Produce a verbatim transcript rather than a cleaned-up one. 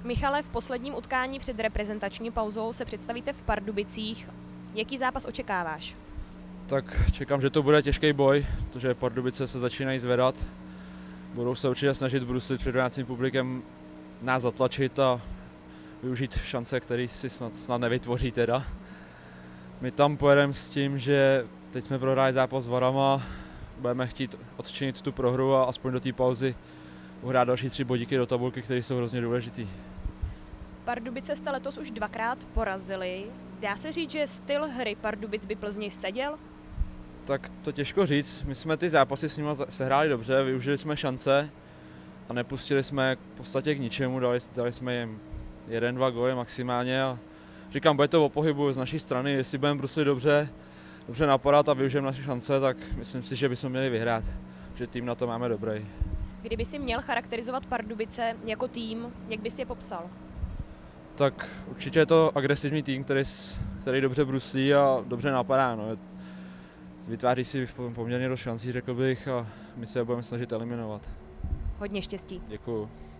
Michale, v posledním utkání před reprezentační pauzou se představíte v Pardubicích. Jaký zápas očekáváš? Tak čekám, že to bude těžký boj, protože Pardubice se začínají zvedat. Budou se určitě snažit bruslit před domácím publikem nás zatlačit a využít šance, které si snad, snad nevytvoří teda. My tam pojedeme s tím, že teď jsme prohráli zápas s Varama, budeme chtít odčinit tu prohru a aspoň do té pauzy uhrát další tři bodíky do tabulky, které jsou hrozně důležitý. Pardubice jste letos už dvakrát porazili. Dá se říct, že styl hry Pardubic by Plzni seděl? Tak to těžko říct. My jsme ty zápasy s nimi sehráli dobře, využili jsme šance a nepustili jsme v podstatě k ničemu, dali, dali jsme jim jeden, dva góly maximálně a říkám, bude to o pohybu z naší strany, jestli budeme bruslit dobře, dobře napadat a využijeme naše šance, tak myslím si, že bychom měli vyhrát, že tým na to máme dobrý. Kdyby si měl charakterizovat Pardubice jako tým, jak bys je popsal? Tak určitě je to agresivní tým, který, který dobře bruslí a dobře napadá. No. Vytváří si poměrně dost šancí, řekl bych, a my se je budeme snažit eliminovat. Hodně štěstí. Děkuju.